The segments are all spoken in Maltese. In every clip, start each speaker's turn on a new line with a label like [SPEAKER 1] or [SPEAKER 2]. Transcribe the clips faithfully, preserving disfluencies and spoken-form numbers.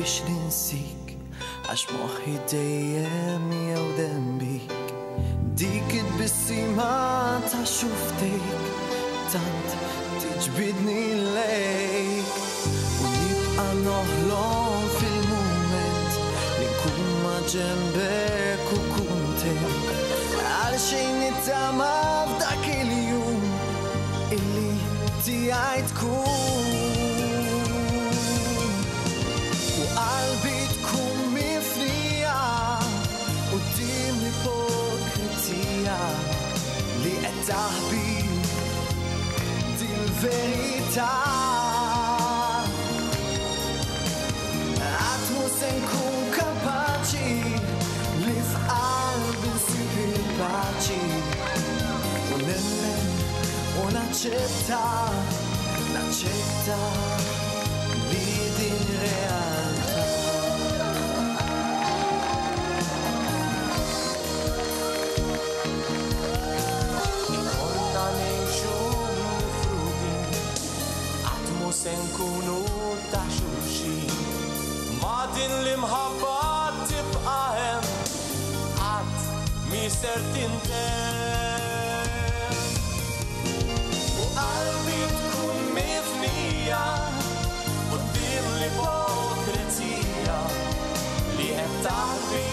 [SPEAKER 1] biex ninsik għax moħħi dejjem jew dembik dik id-bissima ta' xuftejk tant tiġbidni lejk u nibqa' noħlom fil-mument li nkun ma' ġembek u kuntent għal xejn nittama f'dak il-jum illi tiegħi tkun u qalbi tkun mifnija quddiem l-ipokrizija li qed taħbi dil-verità qatt mhu se nkun kapaċi li f'qalbi nsib il-paċi u nemmen u naċċetta naċċetta li din realtà konna ngħixu mifrudin qatt mhu se nkunu ta' xulxin ma' din l-imħabba tibqa' hemm qatt mi ser tintemm qalbi tkun mifnija quddiem l-ipokrizija li qed taħbi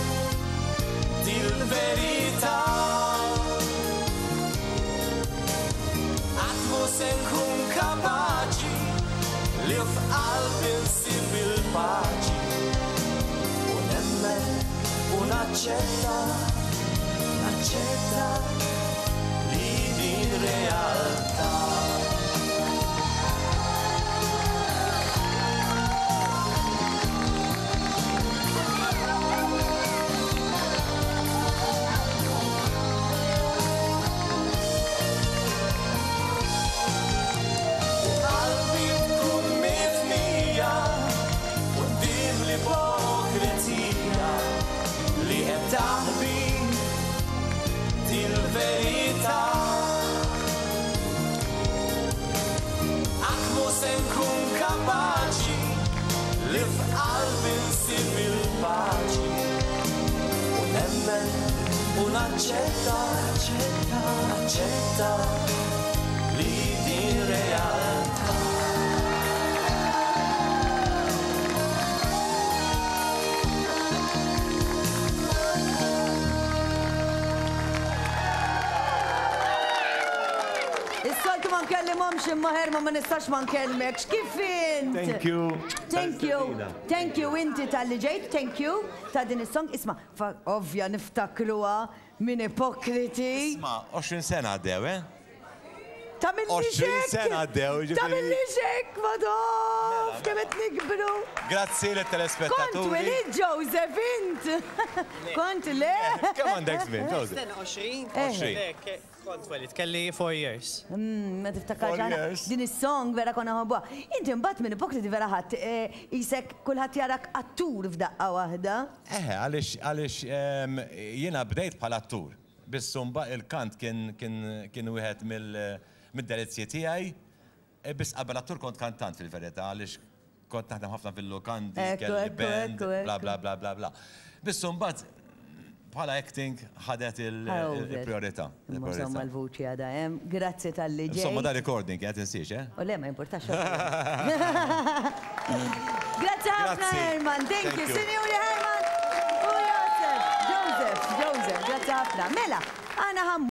[SPEAKER 1] dil-verità qatt mhu se nkun kapaċi li f'qalbi nsib il-paċi u nemmen u naċċetta naċċetta li din realtà qalbi tkun mifnija quddiem l-ipokrizija li qed taħbi dil-verità qatt mhu se nkun kapaċi li f'qalbi nsib il-paċi u nemmen u naċċetta naċċetta naċċetta li din realtà
[SPEAKER 2] Is-soltu ma nkellimhomx imma Herman ma nistax ma nkellmekx. Kif int?
[SPEAKER 3] Thank you.
[SPEAKER 2] Thank you. Thank you inti tal-li ġejt, thank you ta' din is-song. Isma' ovvja niftakruha minn ipokriti.
[SPEAKER 3] Isma' għoxrin sena għaddew, eh?
[SPEAKER 2] Ta' milli
[SPEAKER 3] għoxrin sena għaddew.
[SPEAKER 2] Ta' milli xek, madof, kemet nikbru.
[SPEAKER 3] Grazzi l-telespettaturi.
[SPEAKER 2] Kont Willi Joseph int. Kont le.
[SPEAKER 3] Kemm għandek żmien, Joseph?
[SPEAKER 4] għoxrin.
[SPEAKER 3] għoxrin.
[SPEAKER 4] Kont Willi, kelli four years.
[SPEAKER 2] Ma tiftakarx
[SPEAKER 3] Four
[SPEAKER 2] għana.
[SPEAKER 3] years.
[SPEAKER 2] Din is-song vera konna ħobbuha. Inti mbagħad minn ipokriti vera ħadd isek kulħadd jarak attur f'daqqa waħda.
[SPEAKER 3] Eh, għalix, għalix jiena bdejt bħala attur. Bissumba il-kant kien wieħed mill-delizzji tiegħi. Biss qabel attur kont kantant fil-verità, għalix kont naħdem ħafna fil-lokandi, kelli band, bla bla bla bla bla. Bissumba bħala acting ħadet il-priorità.
[SPEAKER 2] Insomma l-vuċi għada hemm. Grazzi tal-li ġej.
[SPEAKER 3] Insomma da recording, qed insiex, eh?
[SPEAKER 2] U le ma importax. Grazzi ħafna Herman, thank you. Sinjuri Herman u Joseph. Joseph, Joseph, grazzi ħafna. Mela, għana ħam